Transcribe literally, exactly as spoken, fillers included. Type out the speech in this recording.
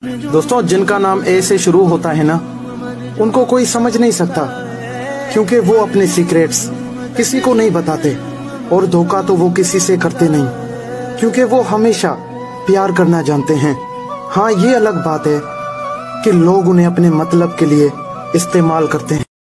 दोस्तों, जिनका नाम ए से शुरू होता है ना, उनको कोई समझ नहीं सकता, क्योंकि वो अपने सीक्रेट्स किसी को नहीं बताते, और धोखा तो वो किसी से करते नहीं, क्योंकि वो हमेशा प्यार करना जानते हैं। हाँ, ये अलग बात है कि लोग उन्हें अपने मतलब के लिए इस्तेमाल करते हैं।